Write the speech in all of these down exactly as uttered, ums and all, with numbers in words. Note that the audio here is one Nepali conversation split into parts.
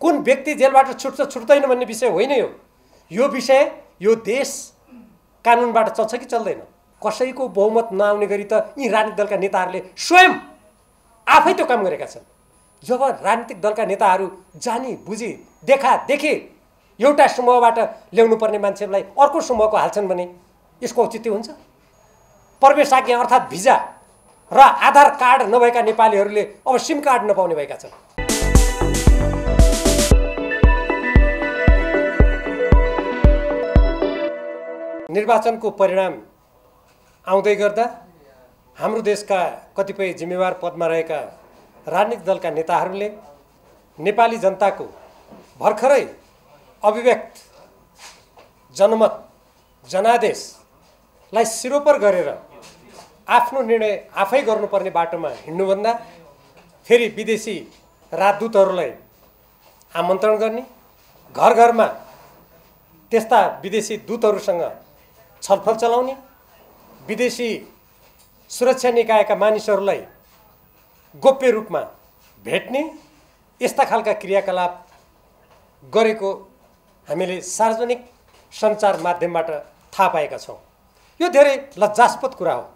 कुन व्यक्ति जेलबाट छुट्छ छुट्दैन भन्ने विषय होइन यो यो विषय यो देश कानुनबाट चल्छ कि चल्दैन कसैको बहुमत नआउने गरी त यी राजनीतिक दलका नेताहरूले स्वयं आफै त्यो काम गरेका छन्। जब राजनीतिक दलका नेताहरू जानी बुझी देखा देखे एउटा समूहबाट ल्याउनु पर्ने मान्छेलाई अर्को समूहको हाल्छन् भने यसको औचित्य हुन्छ? प्रवेश आज्ञा अर्थात् भिजा र आधार कार्ड नभएका नेपालीहरूले अब सिम कार्ड नपाउने भएका छन्। निर्वाचनको परिणाम आउँदै गर्दा हाम्रो देशका कतिपय जिम्मेवार पदमा रहेका राजनीतिक दलका नेताहरूले नेपाली जनताको भर्खरै अभिव्यक्त जनमत जनादेशलाई सिरोपर गरेर आफ्नो निर्णय आफै गर्नुपर्ने बाटोमा हिँड्नुभन्दा फेरि विदेशी राजदूतहरूलाई आमन्त्रण गर्ने घर घरमा त्यस्ता विदेशी दूतहरूसँग छलफल चलाउने विदेशी सुरक्षा निकायका मानिसहरूलाई गोप्य रूपमा भेट्ने यस्ता खालका क्रियाकलाप गरेको हामीले सार्वजनिक सञ्चार माध्यमबाट थाहा पाएका छौँ। यो धेरै लज्जास्पद कुरा हो।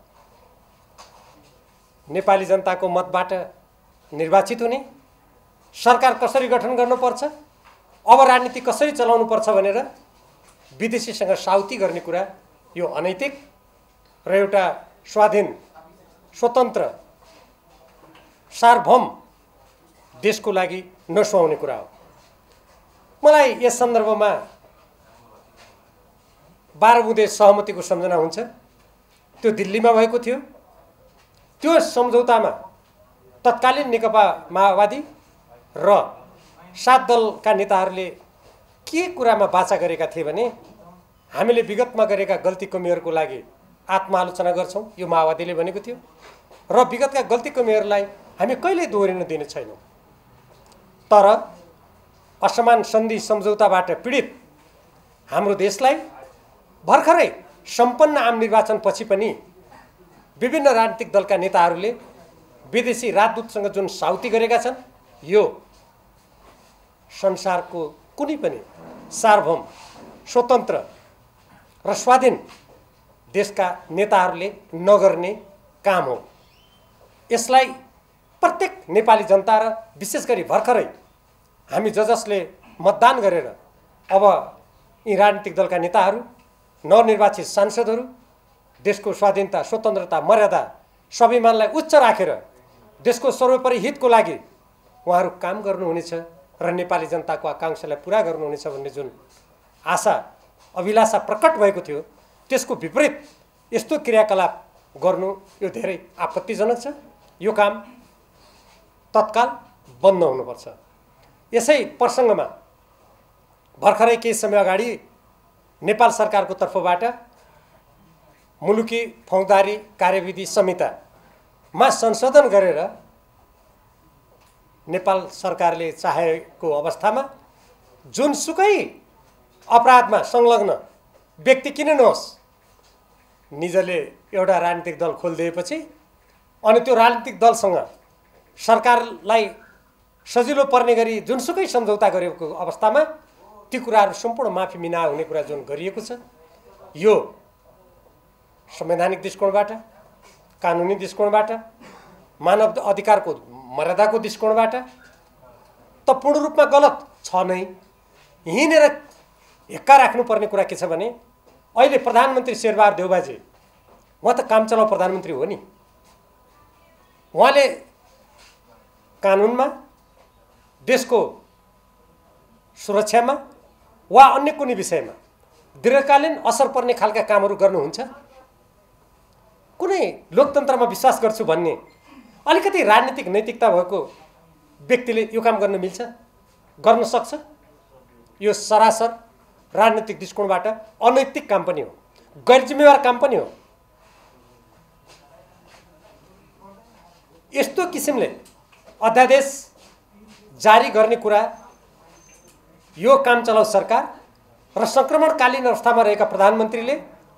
नेपाली जनताको मतबाट निर्वाचित हुने सरकार कसरी गठन गर्नुपर्छ अब राजनीति कसरी चलाउनुपर्छ भनेर विदेशीसँग साउती गर्ने कुरा यो अनैतिक र एउटा स्वाधीन स्वतन्त्र सार्वभौम देशको लागि नसुहाउने कुरा हो। मलाई यस सन्दर्भमा बाह्र बुँदे सहमतिको सम्झना हुन्छ। त्यो दिल्लीमा भएको थियो। त्यो सम्झौतामा तत्कालीन नेकपा माओवादी र सात दलका नेताहरूले के कुरामा बाचा गरेका थिए भने हामीले विगतमा गरेका गल्ती कमीहरूको लागि आत्मआलोचना गर्छौँ यो माओवादीले भनेको थियो र विगतका गल्ती कमीहरूलाई हामी कहिले दोहोरिन दिने छैनौँ। तर असमान सन्धि सम्झौताबाट पीडित हाम्रो देशलाई भर्खरै सम्पन्न आम निर्वाचनपछि पनि विभिन्न राजनीतिक दलका नेताहरूले विदेशी राजदूतसँग जुन साउती गरेका छन् यो संसारको कुनै पनि सार्वभौम स्वतन्त्र र स्वाधीन देशका नेताहरूले नगर्ने काम हो। यसलाई प्रत्येक नेपाली जनता र विशेष गरी भर्खरै हामी ज जसले मतदान गरेर अब यी राजनीतिक दलका नेताहरू नवनिर्वाचित सांसदहरू देशको स्वाधीनता स्वतन्त्रता मर्यादा स्वाभिमानलाई उच्च राखेर देशको सर्वोपरि हितको लागि उहाँहरू काम गर्नुहुनेछ र नेपाली जनताको आकांक्षालाई पुरा गर्नुहुनेछ भन्ने जुन आशा अभिलाषा प्रकट भएको थियो त्यसको विपरीत यस्तो क्रियाकलाप गर्नु यो धेरै आपत्तिजनक छ। यो काम तत्काल बन्द हुनुपर्छ। यसै प्रसङ्गमा भर्खरै केही समय अगाडि नेपाल सरकारको तर्फबाट मुलुकी फौजदारी कार्यविधि संहितामा संशोधन गरेर नेपाल सरकारले चाहेको अवस्थामा जुनसुकै अपराधमा संलग्न व्यक्ति किन नहोस् निजले एउटा राजनीतिक दल खोलिदिएपछि अनि त्यो राजनीतिक दलसँग सरकारलाई सजिलो पर्ने गरी जुनसुकै सम्झौता गरेको अवस्थामा ती कुराहरू सम्पूर्ण माफी मिना हुने कुरा जुन गरिएको छ यो संवैधानिक दृष्टिकोणबाट कानुनी दृष्टिकोणबाट मानव अधिकारको मर्यादाको दृष्टिकोणबाट त पूर्ण रूपमा गलत छ नै। हिँडेर हिक्का राख्नुपर्ने कुरा के छ भने अहिले प्रधानमन्त्री शेरबहादुर देउबाजी उहाँ त काम चलाउ प्रधानमन्त्री हो नि। उहाँले कानुनमा देशको सुरक्षामा वा अन्य कुनै विषयमा दीर्घकालीन असर पर्ने खालका कामहरू गर्नुहुन्छ? कुनै लोकतन्त्रमा विश्वास गर्छु भन्ने अलिकति राजनीतिक नैतिकता भएको व्यक्तिले यो काम गर्न मिल्छ गर्न सक्छ? यो सरासर राजनीतिक दृष्टिकोणबाट अनैतिक काम पनि हो गैर जिम्मेवार काम पनि हो। यस्तो किसिमले अध्यादेश जारी गर्ने कुरा यो काम चलाउ सरकार र संक्रमणकालीन अवस्थामा रहेका प्रधानमन्त्रीले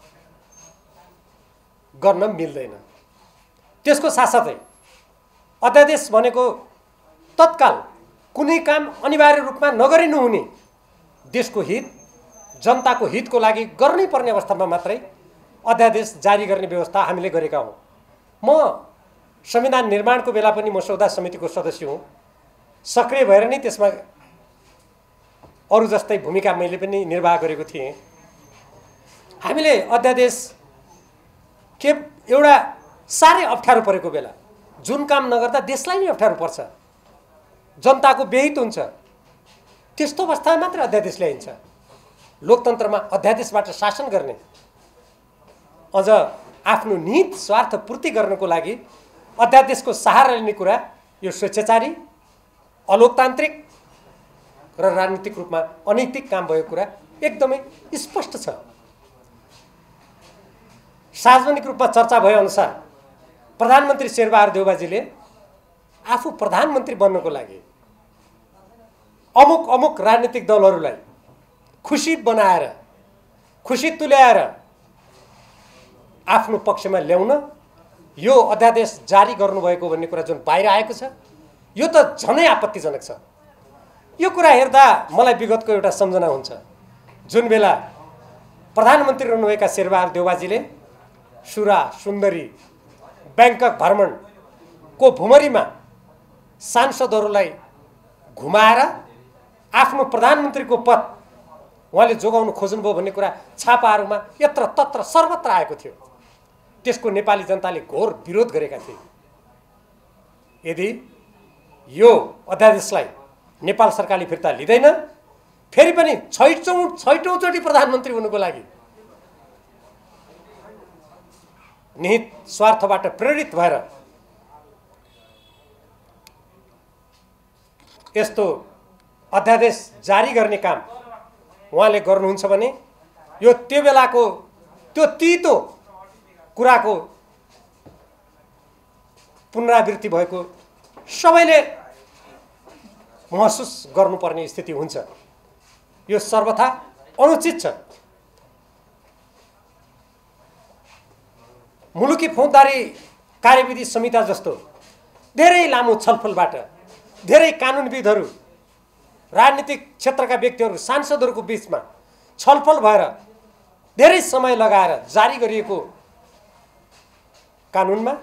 गर्न मिल्दैन। त्यसको साथसाथै अध्यादेश भनेको तत्काल कुनै काम अनिवार्य रूपमा नगरिनु हुने, देशको हित जनताको हितको लागि गर्नै पर्ने अवस्थामा मात्रै अध्यादेश जारी गर्ने व्यवस्था हामीले गरेका हौँ। म संविधान निर्माणको बेला पनि मसौदा समितिको सदस्य हुँ। सक्रिय भएर नै त्यसमा अरू जस्तै भूमिका मैले पनि निर्वाह गरेको थिएँ। हामीले अध्यादेश के एउटा साह्रै अप्ठ्यारो परेको बेला, जुन काम नगर्दा देशलाई नै अप्ठ्यारो पर्छ, जनताको बेहित हुन्छ, त्यस्तो अवस्थामा मात्र अध्यादेश ल्याइन्छ। लोकतन्त्रमा अध्यादेशबाट शासन गर्ने, अझ आफ्नो निहित स्वार्थ पूर्ति गर्नको लागि अध्यादेशको सहारा लिने कुरा यो स्वेच्छाचारी, अलोकतान्त्रिक र राजनीतिक रूपमा अनैतिक काम भएको कुरा एकदमै स्पष्ट छ। सार्वजनिक रूपमा चर्चा भए अनुसार प्रधानमन्त्री शेरबहादुर देउवाजीले आफू प्रधानमन्त्री बन्नको लागि अमुक अमुक राजनीतिक दलहरूलाई खुसी बनाएर, खुसी तुल्याएर आफ्नो पक्षमा ल्याउन यो अध्यादेश जारी गर्नुभएको भन्ने कुरा जुन बाहिर आएको छ, यो त झनै आपत्तिजनक छ। यो कुरा हेर्दा मलाई विगतको एउटा सम्झना हुन्छ। जुन बेला प्रधानमन्त्री रहनुभएका शेरबहादुर देउवाजीले सुरा सुन्दरी ब्याङ्कक भ्रमणको भुमरीमा सांसदहरूलाई घुमाएर आफ्नो प्रधानमन्त्रीको पद उहाँले जोगाउन खोज्नुभयो भन्ने कुरा छापाहरूमा यत्र तत्र सर्वत्र आएको थियो। त्यसको नेपाली जनताले घोर विरोध गरेका थिए। यदि यो अध्यादेशलाई नेपाल सरकारले फिर्ता लिँदैन, फेरि पनि छैटौँ छैटौँचोटि प्रधानमन्त्री हुनुको लागि निहित स्वार्थबाट प्रेरित भएर यस्तो अध्यादेश जारी गर्ने काम उहाँले गर्नुहुन्छ भने यो त्यो बेलाको त्यो तीतो कुराको पुनरावृत्ति भएको सबैले महसुस गर्नुपर्ने स्थिति हुन्छ। यो सर्वथा अनुचित छ। मुलुकी फौजदारी कार्यविधि संहिता जस्तो धेरै लामो छलफलबाट धेरै कानुनविदहरू, राजनीतिक क्षेत्रका व्यक्तिहरू, सांसदहरूको बीचमा छलफल भएर धेरै समय लगाएर जारी गरिएको कानुनमा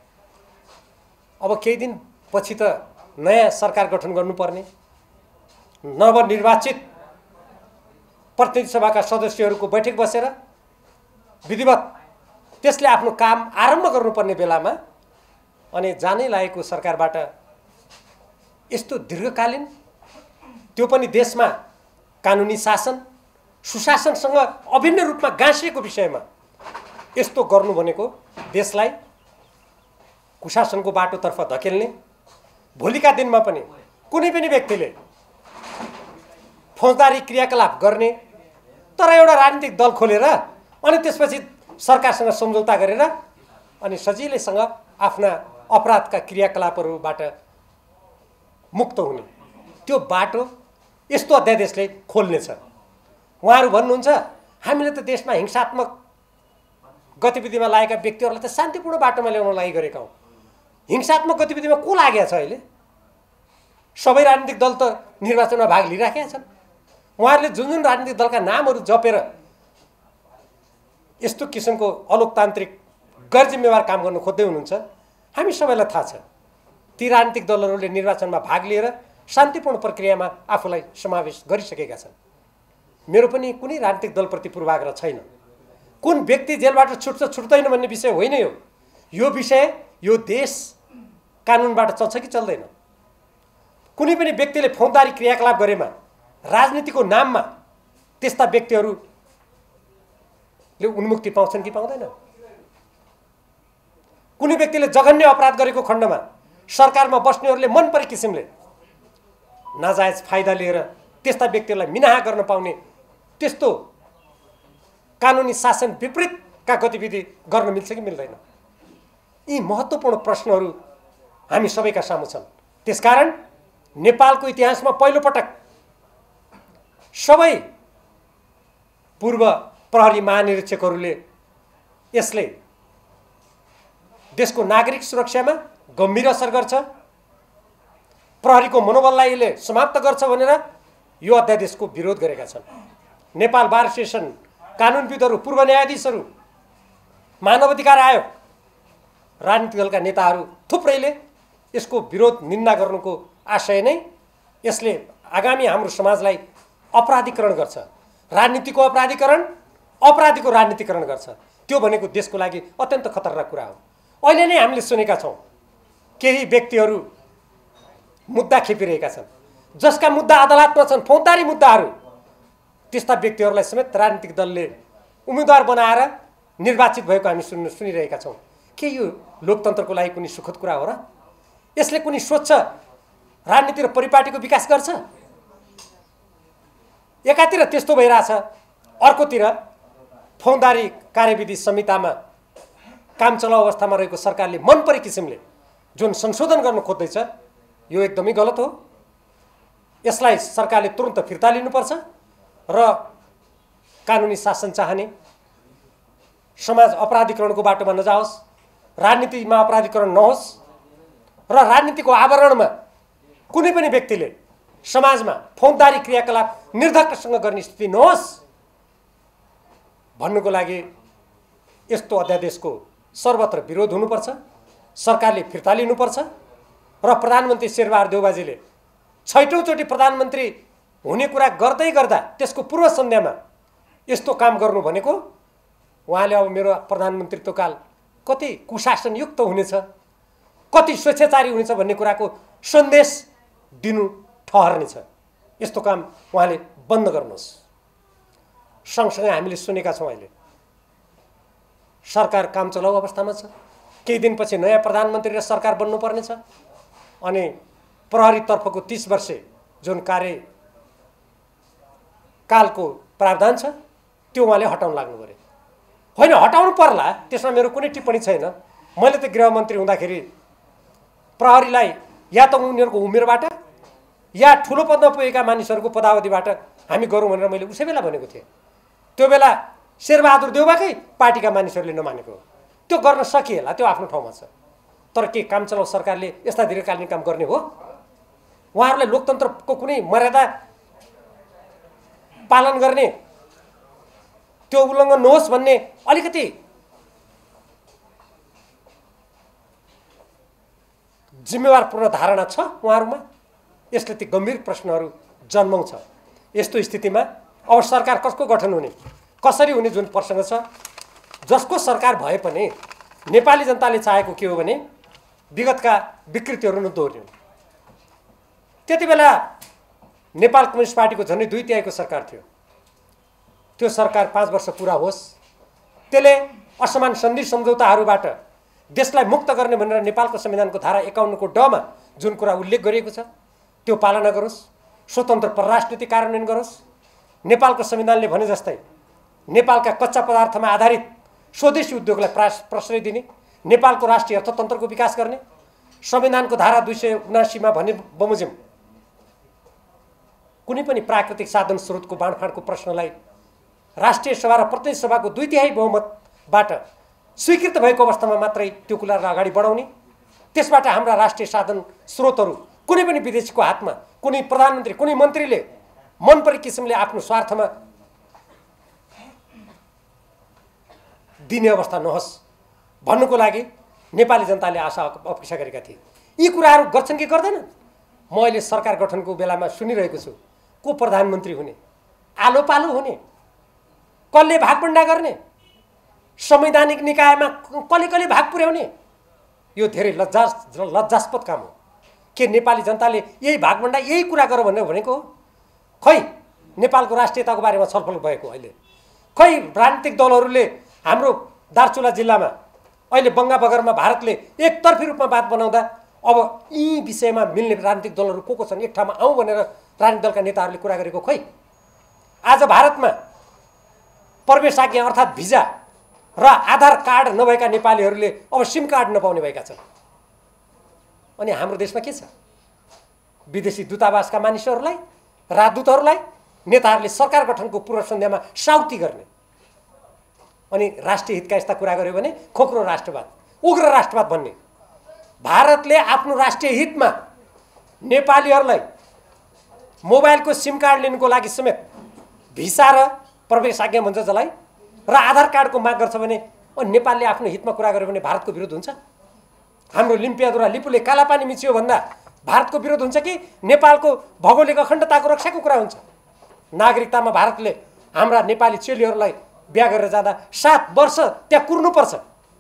अब केही दिन पछि त नयाँ सरकार गठन गर्नुपर्ने, नवनिर्वाचित प्रतिनिधि सभाका सदस्यहरूको बैठक बसेर विधिवत त्यसले आफ्नो काम आरम्भ गर्नुपर्ने बेलामा अनि जानै लागेको सरकारबाट यस्तो दीर्घकालीन, त्यो पनि देशमा कानुनी शासन सुशासनसँग अभिन्न रूपमा गाँसिएको विषयमा यस्तो गर्नु भनेको देशलाई कुशासनको बाटोतर्फ धकेल्ने, भोलिका दिनमा पनि कुनै पनि व्यक्तिले फौजदारी क्रियाकलाप गर्ने तर एउटा राजनीतिक दल खोलेर अनि त्यसपछि सरकारसँग सम्झौता गरेर अनि सजिलैसँग आफ्ना अपराधका क्रियाकलापहरूबाट मुक्त हुने त्यो बाटो यस्तो अध्यादेशले खोल्नेछ। उहाँहरू भन्नुहुन्छ हामीले त देशमा हिंसात्मक गतिविधिमा लागेका व्यक्तिहरूलाई त शान्तिपूर्ण बाटोमा ल्याउन लागि गरेका हौँ। हिंसात्मक गतिविधिमा को लागेका छ अहिले? सबै राजनीतिक दल त निर्वाचनमा भाग लिइराखेका छन्। उहाँहरूले जुन जुन राजनीतिक दलका नामहरू जपेर यस्तो किसिमको अलोकतान्त्रिक गैर जिम्मेवार काम गर्न खोज्दै हुनुहुन्छ, हामी सबैलाई थाहा छ ती राजनीतिक दलहरूले निर्वाचनमा भाग लिएर शान्तिपूर्ण प्रक्रियामा आफूलाई समावेश गरिसकेका छन्। मेरो पनि कुनै राजनीतिक दलप्रति पूर्वाग्रह छैन। कुन व्यक्ति जेलबाट छुट्छ छुट्दैन भन्ने विषय होइन यो। यो विषय यो देश कानुनबाट चल्छ कि चल्दैन। कुनै पनि व्यक्तिले फौजदारी क्रियाकलाप गरेमा राजनीतिको नाममा त्यस्ता व्यक्तिहरूले उन्मुक्ति पाउँछन् कि पाउँदैन? कुनै व्यक्तिले जघन्य अपराध गरेको खण्डमा सरकारमा बस्नेहरूले मन परे किसिमले नाजायज फाइदा लिएर त्यस्ता व्यक्तिहरूलाई मिनाहा गर्न पाउने त्यस्तो कानुनी शासन विपरीतका गतिविधि गर्न मिल्छ कि मिल्दैन? यी महत्त्वपूर्ण प्रश्नहरू हामी सबैका सामु छन्। त्यसकारण नेपालको इतिहासमा पहिलोपटक सबै पूर्व प्रहरी महानिरीक्षकहरूले यसले देशको नागरिक सुरक्षामा गम्भीर असर गर्छ, प्रहरीको मनोबललाई यसले समाप्त गर्छ भनेर यो अध्यादेशको विरोध गरेका छन्। नेपाल बार एसोसिएसन, कानुनविदहरू, पूर्व न्यायाधीशहरू, मानव अधिकार आयोग, राजनीतिक दलका नेताहरू थुप्रैले यसको विरोध निन्दा गर्नुको आशय नै यसले आगामी हाम्रो समाजलाई अपराधीकरण गर्छ, राजनीतिको अपराधीकरण, अपराधीको राजनीतिकरण गर्छ। त्यो भनेको देशको लागि अत्यन्त खतरनाक कुरा हो। अहिले नै हामीले सुनेका छौँ केही व्यक्तिहरू मुद्दा खेपिरहेका छन्, जसका मुद्दा अदालतमा छन्, फौजदारी मुद्दाहरू। त्यस्ता व्यक्तिहरूलाई समेत राजनीतिक दलले उम्मेदवार बनाएर निर्वाचित भएको हामी सुन्नु सुनिरहेका छौँ। के यो लोकतन्त्रको लागि कुनै सुखद कुरा हो र? यसले कुनै स्वच्छ राजनीति र परिपाटीको विकास गर्छ? एकातिर त्यस्तो भइरहेछ, अर्कोतिर फौजदारी कार्यविधि संहितामा काम चलाउ अवस्थामा रहेको सरकारले मनपरी किसिमले जुन संशोधन गर्न खोज्दैछ यो एकदमै गलत हो। यसलाई सरकारले तुरुन्त फिर्ता लिनुपर्छ र कानुनी शासन चाहने, समाज अपराधीकरणको बाटोमा नजाओस्, राजनीतिमा अपराधीकरण नहोस् र राजनीतिको आवरणमा कुनै पनि व्यक्तिले समाजमा फौजदारी क्रियाकलाप निर्धक्कसँग गर्ने स्थिति नहोस् भन्नुको लागि यस्तो अध्यादेशको सर्वत्र विरोध हुनुपर्छ, सरकारले फिर्ता लिनुपर्छ र प्रधानमन्त्री शेरबहादुर देउबाजीले छैटौँचोटि प्रधानमन्त्री हुने कुरा गर्दै गर्दा त्यसको पूर्व सन्ध्यामा यस्तो काम गर्नु भनेको उहाँले अब मेरो प्रधानमन्त्रीत्वकाल कति कुशासनयुक्त हुनेछ, कति स्वेच्छाचारी हुनेछ भन्ने कुराको सन्देश दिनु ठहर्नेछ। यस्तो काम उहाँले बन्द गर्नुहोस्। सँगसँगै हामीले सुनेका छौँ अहिले सरकार काम चलाउ अवस्थामा छ, केही दिनपछि नयाँ प्रधानमन्त्री र सरकार बन्नुपर्नेछ अनि प्रहरीतर्फको तीस वर्षे जुन कार्यकालको प्रावधान छ त्यो उहाँले हटाउन लाग्नु पऱ्यो। होइन, हटाउनु पर्ला, त्यसमा मेरो कुनै टिप्पणी छैन। मैले त गृहमन्त्री हुँदाखेरि प्रहरीलाई या त उनीहरूको उमेरबाट या ठुलो पदमा पुगेका मानिसहरूको पदावधिबाट हामी गरौँ भनेर मैले उसै बेला भनेको थिएँ। त्यो बेला शेरबहादुर देउबाकै पार्टीका मानिसहरूले नमानेको हो। त्यो गर्न सकिएला, त्यो आफ्नो ठाउँमा छ। तर के काम चलाउ सरकारले यस्ता दीर्घकालीन काम गर्ने हो? उहाँहरूलाई लोकतन्त्रको कुनै मर्यादा पालन गर्ने, त्यो उल्लङ्घन नहोस् भन्ने अलिकति जिम्मेवारपूर्ण धारणा छ उहाँहरूमा? यसले ती गम्भीर प्रश्नहरू जन्माउँछ। यस्तो स्थितिमा अब सरकार कसको गठन हुने, कसरी हुने जुन प्रसङ्ग छ, जसको सरकार भए पनि नेपाली जनताले चाहेको के हो भने विगतका विकृतिहरू नदोहोरिनु। त्यति बेला नेपाल कम्युनिस्ट पार्टीको झन्डै दुई तिहाईको सरकार थियो। त्यो सरकार पाँच वर्ष पुरा होस्, त्यसले असमान सन्धि सम्झौताहरूबाट देशलाई मुक्त गर्ने भनेर नेपालको संविधानको धारा एकाउन्नको डमा जुन कुरा उल्लेख गरिएको छ त्यो पालना गरोस्, स्वतन्त्र परराष्ट्र नीति कार्यान्वयन गरोस्, नेपालको संविधानले भने जस्तै नेपालका कच्चा पदार्थमा आधारित स्वदेशी उद्योगलाई प्रश्रय दिने, नेपालको राष्ट्रिय अर्थतन्त्रको विकास गर्ने, संविधानको धारा दुई सय उनासीमा भने बमोजिम कुनै पनि प्राकृतिक साधन स्रोतको बाँडफाँडको प्रश्नलाई राष्ट्रिय सभा र प्रतिनिधि सभाको दुई तिहाई बहुमतबाट स्वीकृत भएको अवस्थामा मात्रै त्यो कुरालाई अगाडि बढाउने, त्यसबाट हाम्रा राष्ट्रिय साधन स्रोतहरू कुनै पनि विदेशीको हातमा कुनै प्रधानमन्त्री कुनै मन्त्रीले मनपरी किसिमले आफ्नो स्वार्थमा दिने अवस्था नहोस् भन्नुको लागि नेपाली जनताले आशा अपेक्षा गरेका थिए। यी कुराहरू गर्छन् कि गर्दैनन्? म अहिले सरकार गठनको बेलामा सुनिरहेको छु, को प्रधानमन्त्री हुने, आलो पालो हुने, कसले भागभण्डा गर्ने, संवैधानिक निकायमा कसले कसले भाग पुर्याउने, यो धेरै लज्जा लज्जास्पद काम हो। के नेपाली जनताले यही भागभण्डा यही कुरा गर भनेर भनेको हो? खै नेपालको राष्ट्रियताको बारेमा छलफल भएको अहिले खै राजनीतिक दलहरूले हाम्रो दार्चुला जिल्लामा अहिले बङ्गा बगरमा भारतले एकतर्फी रूपमा बात बनाउँदा अब यी विषयमा मिल्ने राजनीतिक दलहरू को को छन् एक ठाउँमा आउँ भनेर राजनीतिक दलका नेताहरूले कुरा गरेको खै आज भारतमा प्रवेश आज्ञा अर्थात् भिजा र आधार कार्ड नभएका नेपालीहरूले अब सिम कार्ड नपाउने भएका छन्। अनि हाम्रो देशमा के छ? विदेशी दूतावासका मानिसहरूलाई, राजदूतहरूलाई नेताहरूले सरकार गठनको पूर्व सन्ध्यामा साउती गर्ने अनि राष्ट्रिय हितका यस्ता कुरा गर्यो भने खोक्रो राष्ट्रवाद, उग्र राष्ट्रवाद भन्ने। भारतले आफ्नो राष्ट्रिय हितमा नेपालीहरूलाई मोबाइलको सिम कार्ड लिनुको लागि समेत भिसा र प्रवेश आज्ञा भन्छ जसलाई र आधार कार्डको माग गर्छ भने नेपालले आफ्नो हितमा कुरा गर्यो भने भारतको विरोध हुन्छ? हाम्रो लिम्पियाद्वारा लिपुले कालापानी मिचियो भन्दा भारतको विरोध हुन्छ कि नेपालको भौगोलिक अखण्डताको रक्षाको कुरा हुन्छ? नागरिकतामा भारतले हाम्रा नेपाली चेलीहरूलाई बिहा गरेर जाँदा सात वर्ष त्यहाँ कुर्नुपर्छ।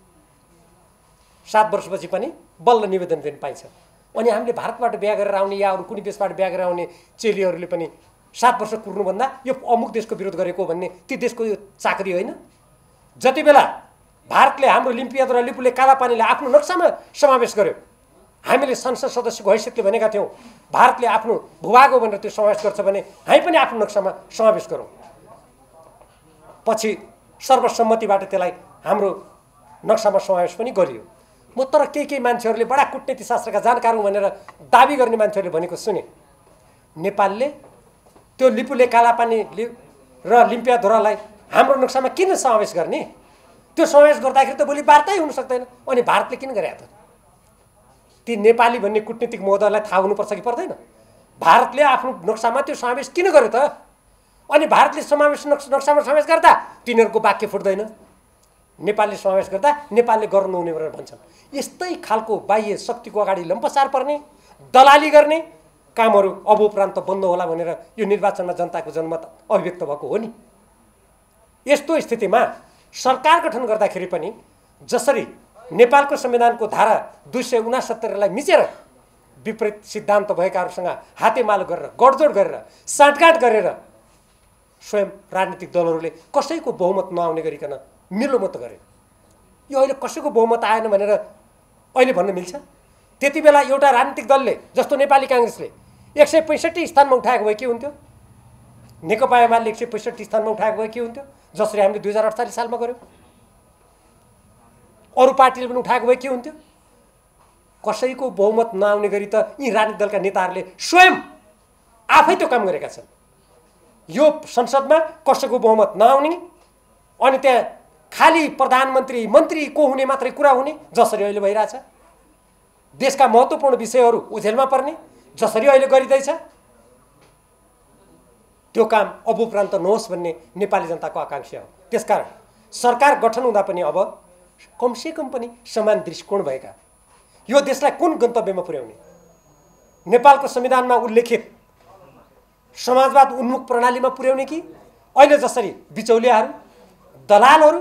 सात वर्षपछि पनि बल्ल निवेदन दिन पाइन्छ। अनि हामीले भारतबाट बिहा गरेर आउने या अरू कुनै देशबाट बिहा गरेर आउने चेलीहरूले पनि सात वर्ष कुर्नुभन्दा यो अमुक देशको विरोध गरेको भन्ने ती देशको यो चाकरी होइन? जति बेला भारतले हाम्रो लिम्पियाद्वारा लिपुले कालापानीलाई आफ्नो नक्सामा समावेश गर्यो, हामीले संसद सदस्यको हैसियतले भनेका थियौँ भारतले आफ्नो भूभाग हो भनेर त्यो समावेश गर्छ भने हामी पनि आफ्नो नक्सामा समावेश गरौँ। पछि सर्वसम्मतिबाट त्यसलाई हाम्रो नक्सामा समावेश पनि गरियो। म तर केही केही मान्छेहरूले बडा कूटनीति शास्त्रका जानकार हुँ भनेर दाबी गर्ने मान्छेहरूले भनेको सुने, नेपालले त्यो लिपुले कालापानी र लिम्पियाधुरालाई हाम्रो नक्सामा किन समावेश गर्ने? त्यो समावेश गर्दाखेरि त भोलि वार्तै हुन सक्दैन। अनि भारतले किन गरे त? ती नेपाली भन्ने कूटनीतिक महोदयलाई थाहा हुनुपर्छ कि पर्दैन? भारतले आफ्नो नक्सामा त्यो समावेश किन गर्यो त? अनि भारतले समावेश नक्सामा समावेश गर्दा तिनीहरूको वाक्य फुट्दैन, नेपालले समावेश गर्दा नेपालले गर्नु नहुने भनेर भन्छन्। यस्तै खालको बाह्य शक्तिको अगाडि लम्पसार पर्ने, दलाली गर्ने कामहरू अब उपरान्त बन्द होला भनेर यो निर्वाचनमा जनताको जनमत अभिव्यक्त भएको हो नि। यस्तो स्थितिमा सरकार गठन गर्दाखेरि पनि जसरी नेपालको संविधानको धारा दुई सय उनासत्तरीलाई मिचेर विपरीत सिद्धान्त भएकाहरूसँग हातेमालो गरेर गडजोड गरेर साँठगाँठ गरेर स्वयं राजनीतिक दलहरूले कसैको बहुमत नआउने गरिकन मिलो मत गरे। यो अहिले कसैको बहुमत आएन भनेर अहिले भन्न मिल्छ? त्यति बेला एउटा राजनीतिक दलले जस्तो नेपाली काङ्ग्रेसले एक सय पैँसठी स्थानमा उठाएको भए के हुन्थ्यो? नेकपा एमाले एक सय पैँसठी स्थानमा उठाएको भए के हुन्थ्यो? जसरी हामीले दुई हजार अडचालिस सालमा गऱ्यौँ। अरू पार्टीले पनि उठाएको भए के हुन्थ्यो? कसैको बहुमत नआउने गरी त यी राजनीतिक दलका नेताहरूले स्वयं आफै त्यो काम गरेका छन्। यो संसदमा कसैको बहुमत नआउने अनि त्यहाँ खाली प्रधानमन्त्री मन्त्री को हुने मात्रै कुरा हुने जसरी अहिले भइरहेछ। देशका महत्त्वपूर्ण विषयहरू उझेलमा पर्ने जसरी अहिले गरिँदैछ। त्यो काम अब उपरान्त नहोस् भन्ने नेपाली जनताको आकांक्षा हो। त्यसकारण सरकार गठन हुँदा पनि अब कमसेकम पनि समान दृष्टिकोण भएका यो देशलाई कुन गन्तव्यमा पुर्याउने, नेपालको संविधानमा उल्लेखित समाजवाद उन्मुख प्रणालीमा पुर्याउने कि अहिले जसरी बिचौलियाहरू, दलालहरू,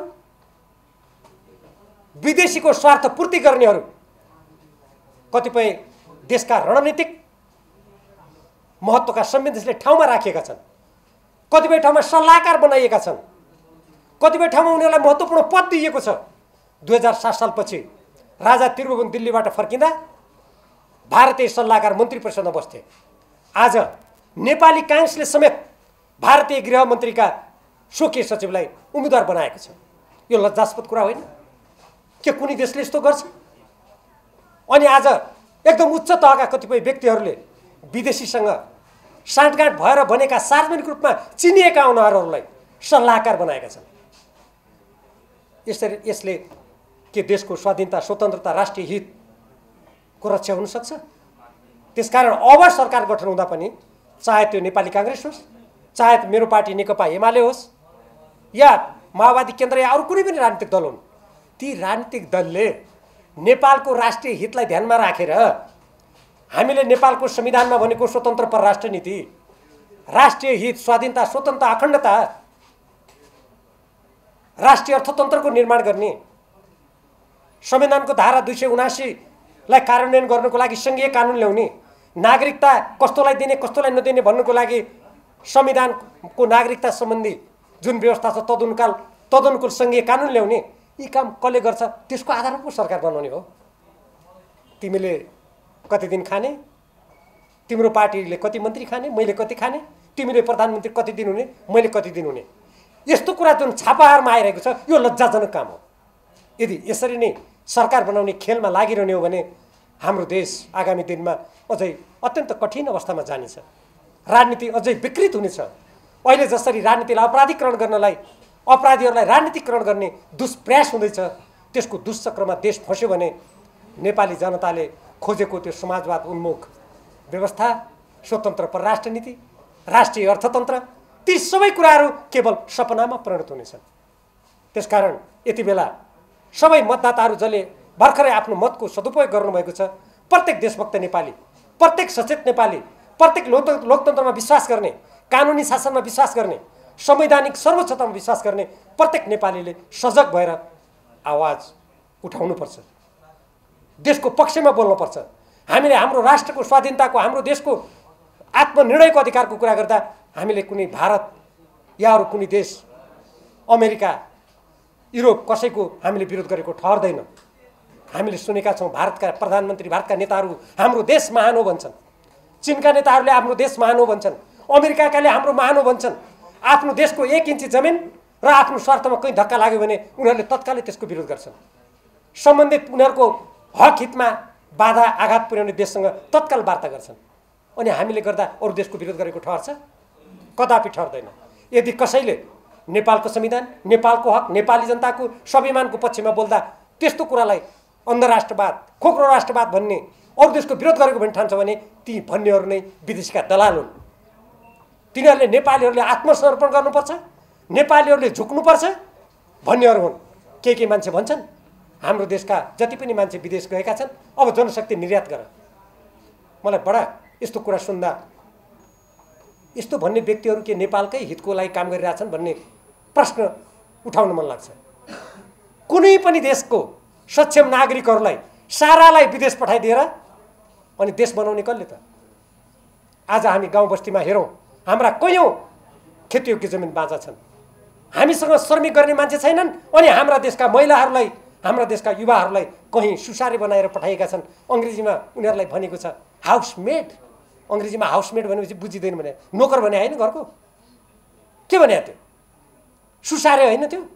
विदेशीको स्वार्थ पूर्ति गर्नेहरू कतिपय देशका रणनीतिक महत्त्वका संवेदनशील ठाउँमा राखिएका छन्, कतिपय ठाउँमा सल्लाहकार बनाइएका छन्, कतिपय ठाउँमा उनीहरूलाई महत्त्वपूर्ण पद दिइएको छ। दुई हजार सात सालपछि राजा त्रिभुवन दिल्लीबाट फर्किँदा भारतीय सल्लाहकार मन्त्री परिषदमा बस्थे। आज नेपाली काङ्ग्रेसले समेत भारतीय गृहमन्त्रीका स्वकीय सचिवलाई उम्मेदवार बनाएको छ। यो लज्जास्पद कुरा होइन? के कुनै देशले यस्तो गर्छ? अनि आज एकदम उच्च तहका कतिपय व्यक्तिहरूले विदेशीसँग साँठगाँठ भएर बनेका सार्वजनिक रूपमा चिनिएका अनुहारहरूलाई सल्लाहकार बनाएका छन्। यसरी यसले के देशको स्वाधीनता, स्वतन्त्रता, राष्ट्रिय हितको रक्षा हुन सक्छ? त्यसकारण अब सरकार गठन हुँदा पनि चाहे त्यो नेपाली काङ्ग्रेस होस्, चाहे मेरो पार्टी नेकपा एमाले होस् या माओवादी केन्द्र या अरू कुनै पनि राजनीतिक दल हुन्, ती राजनीतिक दलले नेपालको राष्ट्रिय हितलाई ध्यानमा राखेर हामीले नेपालको संविधानमा भनेको स्वतन्त्र परराष्ट्र नीति, राष्ट्रिय हित, स्वाधीनता, स्वतन्त्रता, अखण्डता, राष्ट्रिय अर्थतन्त्रको निर्माण गर्ने, संविधानको धारा दुई सय उनासीलाई कार्यान्वयन गर्नको लागि सङ्घीय कानुन ल्याउने, नागरिकता कस्तोलाई दिने कस्तोलाई नदिने भन्नुको लागि संविधानको नागरिकता सम्बन्धी जुन व्यवस्था छ तदनुकाल तदनुकूल सङ्घीय कानुन ल्याउने, यी काम कसले गर्छ? त्यसको आधारमा पो सरकार बनाउने हो। तिमीले कति दिन खाने, तिम्रो पार्टीले कति मन्त्री खाने, मैले कति खाने, तिमीले प्रधानमन्त्री कति दिन हुने, मैले कति दिन हुने, यस्तो कुरा जुन छापाहारमा आइरहेको छ यो लज्जाजनक काम हो। यदि यसरी नै सरकार बनाउने खेलमा लागिरहने हो भने हाम्रो देश आगामी दिनमा अझै अत्यन्त कठिन अवस्थामा जानेछ, राजनीति अझै विकृत हुनेछ। अहिले जसरी राजनीतिलाई अपराधीकरण गर्नलाई, अपराधीहरूलाई राजनीतिकरण गर्ने दुष्प्रयास हुँदैछ, त्यसको दुष्चक्रमा देश फस्यो भने नेपाली जनताले खोजेको त्यो समाजवाद उन्मुख व्यवस्था, स्वतन्त्र परराष्ट्र नीति, राष्ट्रिय अर्थतन्त्र, ती सबै कुराहरू केवल सपनामा परिणत हुनेछन्। त्यसकारण यति बेला सबै मतदाताहरू जसले भर्खरै आफ्नो मतको सदुपयोग गर्नुभएको छ, प्रत्येक देशभक्त नेपाली, प्रत्येक सचेत नेपाली, प्रत्येक लोक लोकतन्त्रमा विश्वास गर्ने, कानुनी शासनमा विश्वास गर्ने, संवैधानिक सर्वोच्चतामा विश्वास गर्ने प्रत्येक नेपालीले सजग भएर आवाज उठाउनुपर्छ, देशको पक्षमा बोल्नुपर्छ। हामीले हाम्रो राष्ट्रको स्वाधीनताको, हाम्रो देशको आत्मनिर्णयको अधिकारको कुरा गर्दा हामीले कुनै भारत या अरू कुनै देश, अमेरिका, युरोप कसैको हामीले विरोध गरेको ठहर्दैन। हामीले सुनेका छौँ भारतका प्रधानमन्त्री, भारतका नेताहरू हाम्रो देश महान हो भन्छन्, चीनका नेताहरूले हाम्रो देश महान हो भन्छन्, अमेरिकाकाले हाम्रो महान हो भन्छन्। आफ्नो देशको एक इन्ची जमिन र आफ्नो स्वार्थमा कहीँ धक्का लाग्यो भने उनीहरूले तत्कालै त्यसको विरोध गर्छन्। सम्बन्धित उनीहरूको हक हितमा बाधा आघात पुर्याउने देशसँग तत्काल वार्ता गर्छन्। अनि हामीले गर्दा अरू देशको विरोध गरेको ठहर्छ? कदापि ठहर्दैन। यदि कसैले नेपालको संविधान, नेपालको हक, नेपाली जनताको स्वाभिमानको पक्षमा बोल्दा त्यस्तो कुरालाई अन्धराष्ट्रवाद, खोक्रो राष्ट्रवाद भन्ने, अरू देशको विरोध गरेको भन्ने ठान्छ भने ती भन्नेहरू नै विदेशीका दलाल हुन्। तिनीहरूले नेपालीहरूले आत्मसमर्पण गर्नुपर्छ, नेपालीहरूले झुक्नुपर्छ भन्नेहरू हुन्। के के मान्छे भन्छन्, हाम्रो देशका जति पनि मान्छे विदेश गएका छन् अब जनशक्ति निर्यात गर। मलाई बडा यस्तो कुरा सुन्दा यस्तो भन्ने व्यक्तिहरू के नेपालकै हितको लागि काम गरिरहेछन् भन्ने प्रश्न उठाउन मन लाग्छ। कुनै पनि देशको सक्षम नागरिकहरूलाई सारालाई विदेश पठाइदिएर अनि देश बनाउने कसले त? आज हामी गाउँ बस्तीमा हेरौँ, हाम्रा कैयौँ खेतीयोग्य जमिन बाँझा छन्, हामीसँग श्रमिक गर्ने मान्छे छैनन्, अनि हाम्रा देशका महिलाहरूलाई, हाम्रा देशका युवाहरूलाई कहीँ सुसारे बनाएर पठाएका छन्। अङ्ग्रेजीमा उनीहरूलाई भनेको छ हाउसमेड। अङ्ग्रेजीमा हाउसमेड भनेपछि बुझिँदैन भने नोकर भने होइन, घरको के भने त्यो? सुसारे होइन त्यो।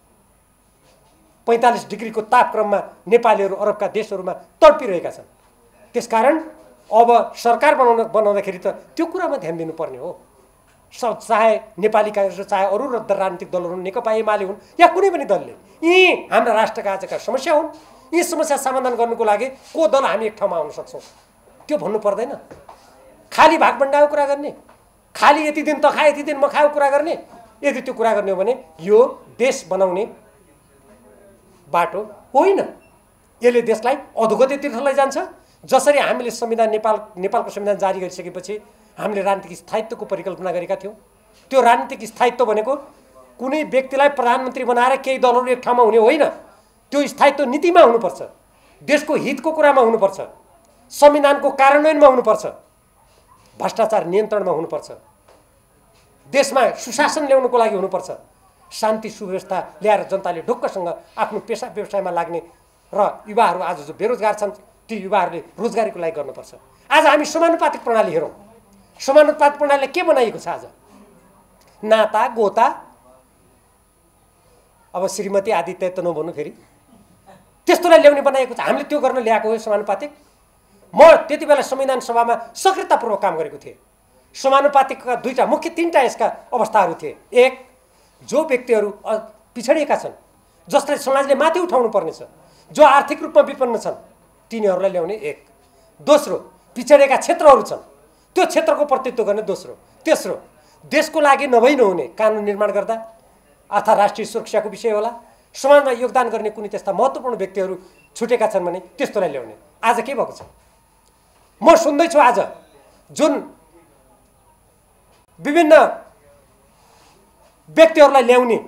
पैँतालिस डिग्रीको तापक्रममा नेपालीहरू अरबका देशहरूमा तडपिरहेका छन्। त्यसकारण अब सरकार बनाउन बनाउँदाखेरि त त्यो कुरामा ध्यान दिनुपर्ने हो। स चाहे नेपाली काङ्ग्रेस, चाहे अरू र राजनीतिक दलहरू हुन्, नेकपा एमाले हुन् या कुनै पनि दलले, यी हाम्रा राष्ट्रका आजका समस्या हुन्। यी समस्या समाधान गर्नुको लागि को दल हामी एक ठाउँमा आउन सक्छौँ त्यो भन्नु पर्दैन। खाली भागभण्डाको कुरा गर्ने, खाली यति दिन त खाए यति दिन म खाएको कुरा गर्ने, यदि त्यो कुरा गर्ने हो भने यो देश बनाउने बाटो होइन। यसले देशलाई अधोगतितिर लैजान्छ। जसरी हामीले संविधान, नेपाल नेपालको संविधान जारी गरिसकेपछि हामीले राजनीतिक स्थायित्वको परिकल्पना गरेका थियौँ। त्यो राजनीतिक स्थायित्व भनेको कुनै व्यक्तिलाई प्रधानमन्त्री बनाएर केही दलहरू एक ठाउँमा हुने होइन। त्यो स्थायित्व नीतिमा हुनुपर्छ, देशको हितको कुरामा हुनुपर्छ, संविधानको कार्यान्वयनमा हुनुपर्छ, भ्रष्टाचार नियन्त्रणमा हुनुपर्छ, देशमा सुशासन ल्याउनको लागि हुनुपर्छ, शान्ति सुव्यवस्था ल्याएर जनताले ढुक्कसँग आफ्नो पेसा व्यवसायमा लाग्ने र युवाहरू आज जो बेरोजगार छन् ती युवाहरूले रोजगारीको लागि गर्नुपर्छ। आज हामी समानुपातिक प्रणाली हेरौँ। समानुपातिक प्रणालीले के बनाइएको छ? आज नाता गोता, अब श्रीमती आदित्य त नभन्नु फेरि, त्यस्तोलाई ल्याउने बनाएको छ। हामीले त्यो गर्न ल्याएको हो समानुपातिक। म त्यति बेला संविधान सभामा सक्रियतापूर्वक काम गरेको थिएँ। समानुपातिकका दुईटा मुख्य तीनटा यसका अवस्थाहरू थिए। एक, जो व्यक्तिहरू पिछडिएका छन्, जसलाई समाजले माथि उठाउनु पर्नेछ, जो आर्थिक रूपमा विपन्न छन्, तिनीहरूलाई ल्याउने एक। दोस्रो, पिछडिएका क्षेत्रहरू छन्, त्यो क्षेत्रको प्रतिनिधित्व गर्ने दोस्रो। तेस्रो, देशको लागि नभई नहुने कानुन निर्माण गर्दा अर्थात् राष्ट्रिय सुरक्षाको विषय होला, समाजमा योगदान गर्ने कुनै त्यस्ता महत्त्वपूर्ण व्यक्तिहरू छुटेका छन् भने त्यस्तोलाई ल्याउने। आज के भएको छ? म सुन्दैछु आज जुन विभिन्न व्यक्तिहरूलाई ल्याउने,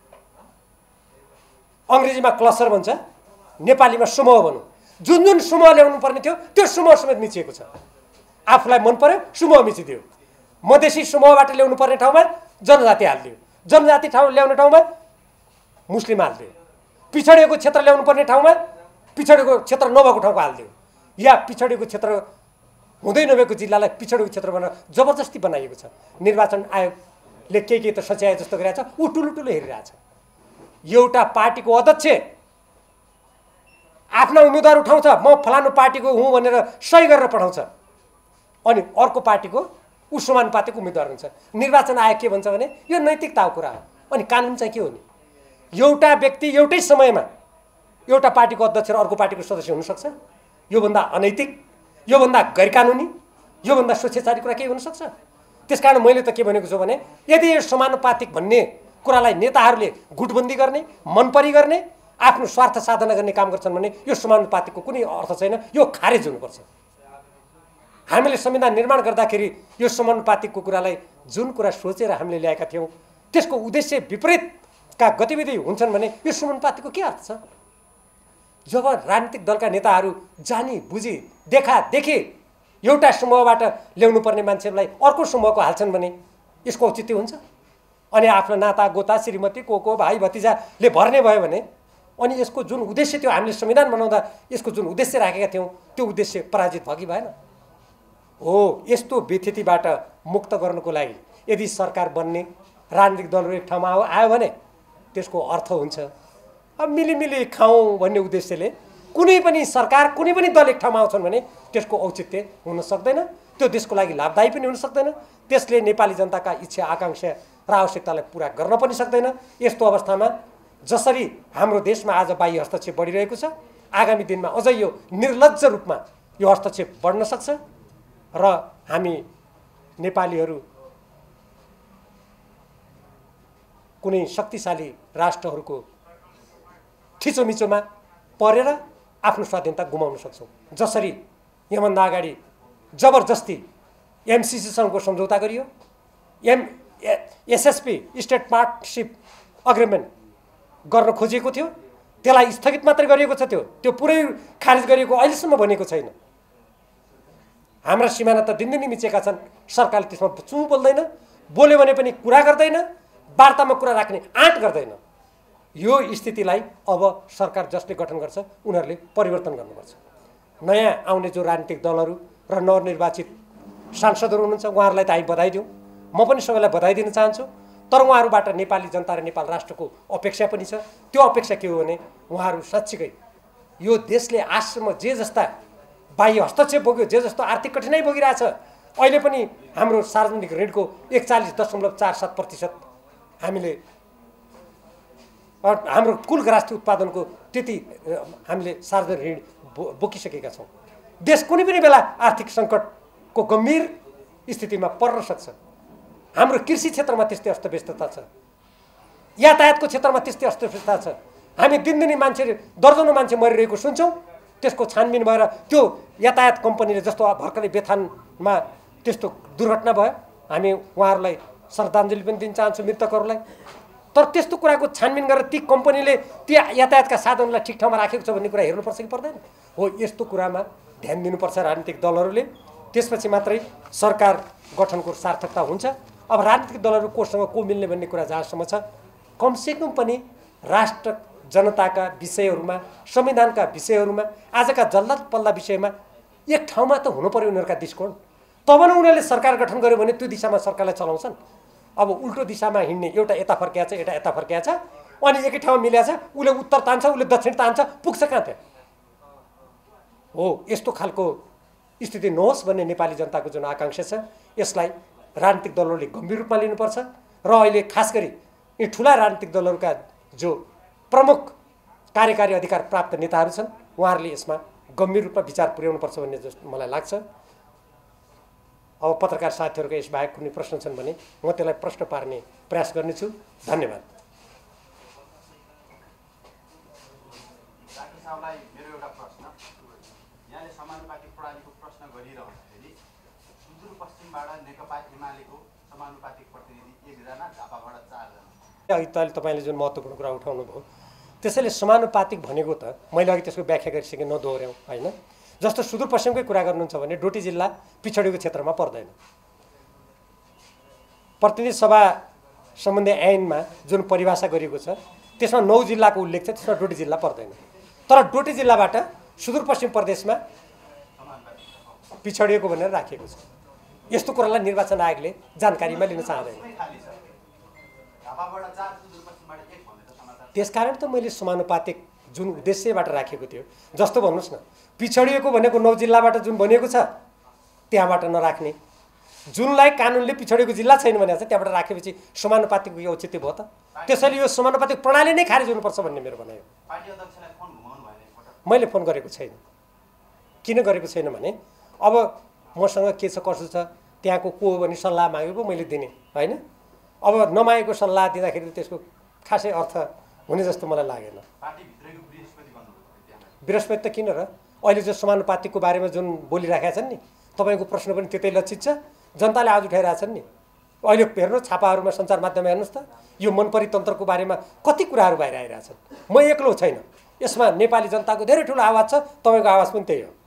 अङ्ग्रेजीमा क्लस्टर भन्छ, नेपालीमा समूह भनौँ, जुन जुन समूह ल्याउनु पर्ने थियो त्यो समूह समेत मिचिएको छ। आफूलाई मन पर्यो समूह मिचिदियो। मधेसी समूहबाट ल्याउनु पर्ने ठाउँमा जनजाति हालिदियो, जनजाति ठाउँ ल्याउने ठाउँमा मुस्लिम हालिदियो, पिछडिएको क्षेत्र ल्याउनु पर्ने ठाउँमा पिछडिएको क्षेत्र नभएको ठाउँको हालिदियो, या पिछडिएको क्षेत्र हुँदै नभएको जिल्लालाई पिछडिएको क्षेत्र भनेर जबरजस्ती बनाइएको छ। निर्वाचन आयोगले के के त सच्याए जस्तो गरिरहेछ, ऊ ठुलो ठुलो हेरिरहेछ। एउटा पार्टीको अध्यक्ष आफ्ना उम्मेदवार उठाउँछ, म फलानु पार्टीको हुँ भनेर सही गरेर पठाउँछ, अनि अर्को पार्टीको ऊ समानुपातिक उम्मेदवार हुन्छ। निर्वाचन आयोग के भन्छ भने यो नैतिकताको कुरा हो। अनि कानुन चाहिँ के हो नि? एउटा व्यक्ति एउटै समयमा एउटा पार्टीको अध्यक्ष र अर्को पार्टीको सदस्य हुन सक्छ? योभन्दा अनैतिक, योभन्दा गैरकानुनी योभन्दा स्वेच्छाचारी कुरा केही हुनसक्छ? त्यसकारण मैले त के भनेको छु भने यदि यो समानुपातिक भन्ने कुरालाई नेताहरूले गुटबन्दी गर्ने, मनपरी गर्ने, आफ्नो स्वार्थ साधना गर्ने काम गर्छन् भने यो समानुपातिकको कुनै अर्थ छैन, यो खारेज हुनुपर्छ। हामीले संविधान निर्माण गर्दाखेरि यो समानुपातिकको कुरालाई जुन कुरा सोचेर हामीले ल्याएका थियौँ त्यसको उद्देश्य विपरीतका गतिविधि हुन्छन् भने यो समानुपातिकको के अर्थ छ? जब राजनीतिक दलका नेताहरू जानी बुझी देखा देखी एउटा समूहबाट ल्याउनु पर्ने मान्छेलाई अर्को समूहको हाल्छन् भने यसको औचित्य हुन्छ? अनि आफ्नो नाता गोता श्रीमती को को भाइ भतिजाले भर्ने भयो भने अनि यसको जुन उद्देश्य थियो, हामीले संविधान बनाउँदा यसको जुन उद्देश्य राखेका थियौँ त्यो उद्देश्य पराजित भयो कि भएन? हो, यस्तो व्यथितिबाट मुक्त गर्नुको लागि यदि सरकार बन्ने राजनीतिक दलहरू एक ठाउँमा आयो भने त्यसको अर्थ हुन्छ अब मिलिमिली खाउँ भन्ने उद्देश्यले कुनै पनि सरकार कुनै पनि दल एक ठाउँमा आउँछन् भने त्यसको औचित्य हुन सक्दैन, त्यो देशको लागि लाभदायी पनि हुन सक्दैन, त्यसले नेपाली जनताका इच्छा आकाङ्क्षा र आवश्यकतालाई पुरा गर्न पनि सक्दैन। यस्तो अवस्थामा जसरी हाम्रो देशमा आज बाह्य हस्तक्षेप बढिरहेको छ, आगामी दिनमा अझै यो निर्लज्ज रूपमा यो हस्तक्षेप बढ्न सक्छ र हामी नेपालीहरू कुनै शक्तिशाली राष्ट्रहरूको थिचोमिचोमा परेर आफ्नो स्वाधीनता गुमाउन सक्छौँ। जसरी योभन्दा अगाडि जबरजस्ती एमसिसीसँगको सम्झौता गरियो, M SSP state partnership agreement गर्न खोजिएको थियो, त्यसलाई स्थगित मात्रै गरिएको छ, त्यो त्यो पुरै खारिज गरिएको अहिलेसम्म बनेको छैन। हाम्रा सिमाना त दिनदिनै मिचेका छन्, सरकारले त्यसमा चुँ बोल्दैन, बोल्यो भने पनि कुरा गर्दैन, वार्तामा कुरा राख्ने आँट गर्दैन। यो स्थितिलाई अब सरकार जसले गठन गर्छ उनीहरूले परिवर्तन गर्नुपर्छ। नयाँ आउने जो राजनीतिक दलहरू र नवनिर्वाचित सांसदहरू हुनुहुन्छ उहाँहरूलाई त हामी बधाई दिउँ, म पनि सबैलाई बधाई दिन चाहन्छु। तर उहाँहरूबाट नेपाली जनता र नेपाल राष्ट्रको अपेक्षा पनि छ। त्यो अपेक्षा के हो भने उहाँहरू साँच्चीकै यो देशले आजसम्म जे जस्ता बाह्य हस्तक्षेप भोग्यो, जे जस्तो आर्थिक कठिनाइ भोगिरहेछ, अहिले पनि हाम्रो सार्वजनिक ऋणको एकचालिस दशमलव चार सात प्रतिशत हामीले हाम्रो कुल राष्ट्रिय उत्पादनको त्यति हामीले सार्वजनिक ऋण बो बोकिसकेका छौँ। देश कुनै पनि बेला आर्थिक सङ्कटको गम्भीर स्थितिमा पर्न सक्छ। हाम्रो कृषि क्षेत्रमा त्यस्तै अस्तव्यस्तता छ, यातायातको क्षेत्रमा त्यस्तै अस्तव्यस्तता छ। हामी दिनदिनै मान्छे दर्जनौँ मान्छे मरिरहेको सुन्छौँ, त्यसको छानबिन भएर त्यो यातायात कम्पनीले जस्तो भर्खरै बेथानमा त्यस्तो दुर्घटना भयो, हामी उहाँहरूलाई श्रद्धाञ्जली पनि दिन चाहन्छु मृतकहरूलाई। तर त्यस्तो कुराको छानबिन गरेर ती कम्पनीले ती यातायातका साधनलाई ठिक ठाउँमा राखेको छ भन्ने कुरा हेर्नुपर्छ कि पर्दैन? हो, यस्तो कुरामा ध्यान दिनुपर्छ राजनीतिक दलहरूले, त्यसपछि मात्रै सरकार गठनको सार्थकता हुन्छ। अब राजनीतिक दलहरू कोसँग को मिल्ने भन्ने कुरा जहाँसम्म छ, कमसेकम पनि राष्ट्र जनताका विषयहरूमा, संविधानका विषयहरूमा, आजका जल्दा पल्ला विषयमा एक ठाउँमा त हुनु पर्यो उनीहरूका दृष्टिकोण। तब न उनीहरूले सरकार गठन गर्यो भने त्यो दिशामा सरकारलाई चलाउँछन्। अब उल्टो दिशामा हिँड्ने, एउटा यता फर्किया छ, एउटा यता फर्किया छ, अनि एकै ठाउँमा मिल्या छ, उसले उत्तर तान्छ, उसले दक्षिण तान्छ, पुग्छ कहाँ थियो? हो, यस्तो खालको स्थिति नहोस् भन्ने नेपाली जनताको जुन आकाङ्क्षा छ, यसलाई राजनीतिक दलहरूले गम्भीर रूपमा लिनुपर्छ। र अहिले खास गरी यी ठुला राजनीतिक दलहरूका जो प्रमुख कार्यकारी अधिकार प्राप्त नेताहरू छन् उहाँहरूले यसमा गम्भीर रूपमा विचार पुर्याउनुपर्छ भन्ने जस्तो मलाई लाग्छ। अब पत्रकार साथीहरूका यसबाहेक कुनै प्रश्न छन् भने म त्यसलाई प्रश्न पार्ने प्रयास गर्नेछु। धन्यवाद। मेरो एउटा प्रश्न, यहाँले समानुपातिक प्रणालीको प्रश्न गरिरहँदाखेरि सुदूरपश्चिमबाट नेकपा एमालेको समानुपातिक प्रतिनिधि एकजना, झापाबाट चारजना। अघि त तपाईँले जुन महत्त्वपूर्ण कुरा उठाउनु भयो, त्यसैले समानुपातिक भनेको त मैले अघि त्यसको व्याख्या गरिसकेँ, नदोहोऱ्याउँ होइन। जस्तो सुदूरपश्चिमकै कुरा गर्नुहुन्छ भने डोटी जिल्ला पिछडिएको क्षेत्रमा पर्दैन। प्रतिनिधि सभा सम्बन्धी ऐनमा जुन परिभाषा गरिएको छ त्यसमा नौ जिल्लाको उल्लेख छ, त्यसमा डोटी जिल्ला पर्दैन। तर डोटी जिल्लाबाट सुदूरपश्चिम प्रदेशमा पिछडिएको भनेर राखिएको छ। यस्तो कुरालाई निर्वाचन आयोगले जानकारीमा लिन चाहँदैन। त्यसकारण त मैले समानुपातिक जुन उद्देश्यबाट राखेको थियो, जस्तो भन्नुहोस् न, पिछडिएको भनेको नौ जिल्लाबाट जुन बनिएको छ त्यहाँबाट नराख्ने, जुनलाई कानुनले पिछडिएको जिल्ला छैन भनेको छ त्यहाँबाट राखेपछि समानुपातिकको यो औचित्य भयो त। त्यसैले यो समानुपातिक प्रणाली नै खारेज हुनुपर्छ भन्ने मेरो भनाइ हो। मैले फोन गरेको छैन। किन गरेको छैन भने अब मसँग के छ कसो छ त्यहाँको को हो भने सल्लाह मागेको मैले दिने होइन। अब नमागेको सल्लाह दिँदाखेरि त्यसको खासै अर्थ हुने जस्तो मलाई लागेन। बृहस्पति त किन र अहिले जो समानुपातिकको बारेमा जुन बोलिराखेका छन् नि तपाईँको प्रश्न पनि त्यतै लक्षित छ। जनताले आवाज उठाइरहेछन् नि। अहिले हेर्नुहोस् छापाहरूमा सञ्चार माध्यममा हेर्नुहोस् त यो मनपरी तन्त्रको बारेमा कति कुराहरू बाहिर आइरहेछन्। म एक्लो छैन यसमा, नेपाली जनताको धेरै ठुलो आवाज छ, तपाईँको आवाज पनि त्यही हो।